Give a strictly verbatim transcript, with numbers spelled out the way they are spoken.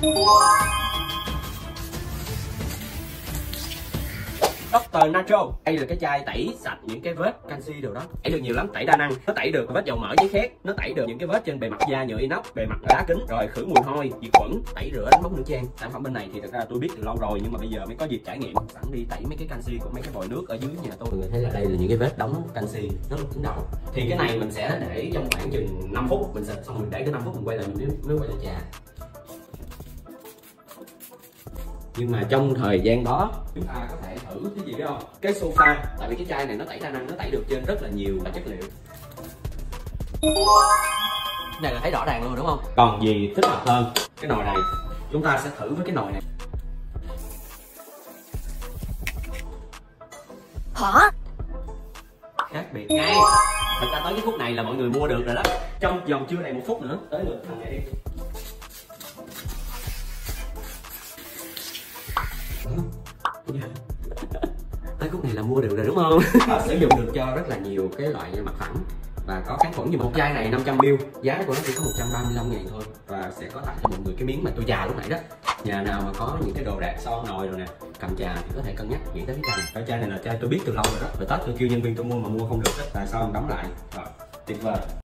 doctor Natro. Đây là cái chai tẩy sạch những cái vết canxi đồ đó, tẩy được nhiều lắm, tẩy đa năng. Nó tẩy được vết dầu mỡ giấy khét, nó tẩy được những cái vết trên bề mặt da nhựa inox, bề mặt đá kính, rồi khử mùi hôi, diệt khuẩn, tẩy rửa đánh bóng nữ trang. Sản phẩm bên này thì thật ra tôi biết từ lâu rồi, nhưng mà bây giờ mới có dịp trải nghiệm, sẵn đi tẩy mấy cái canxi của mấy cái vòi nước ở dưới nhà tôi. Mọi người thấy là đây là những cái vết đóng canxi rất là cứng đầu. Thì cái này mình sẽ để trong khoảng chừng năm phút, mình xịt xong mình để cái năm phút mình quay lại mình mới, mới quay lại trà. Nhưng mà trong thời gian đó chúng ta có thể thử cái gì biết không? Cái sofa, tại vì cái chai này nó tẩy đa năng, nó tẩy được trên rất là nhiều chất liệu. Cái này là thấy rõ ràng luôn đúng không? Còn gì thích hợp hơn cái nồi này, chúng ta sẽ thử với cái nồi này. Hả? Khác biệt ngay. Thật ra tới cái phút này là mọi người mua được rồi đó. Trong vòng chưa đầy một phút nữa tới lượt thằng này đi. Tới khúc này là mua được rồi đúng không? Sử dụng được cho rất là nhiều cái loại mặt phẳng và có kháng khuẩn. Như một chai này năm trăm mi li lít, giá của nó chỉ có một trăm ba mươi lăm ngàn thôi. Và sẽ có tặng cho mọi người cái miếng mà tôi chà lúc nãy đó. Nhà nào mà có những cái đồ đạc son nồi rồi nè, cầm trà thì có thể cân nhắc nghĩ tới cái chai này. Cái chai này là chai tôi biết từ lâu rồi đó, rồi Tết tôi kêu nhân viên tôi mua mà mua không được đó. Tại sao em đóng lại? Rồi, tuyệt vời.